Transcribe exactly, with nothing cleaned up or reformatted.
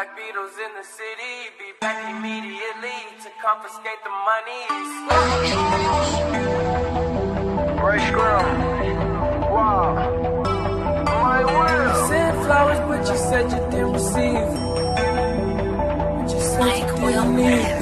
like Beatles in the city. Be back immediately to confiscate the money. Right scrum. Wow. My will. You sent flowers, but you said you didn't receive. But you said you didn't need.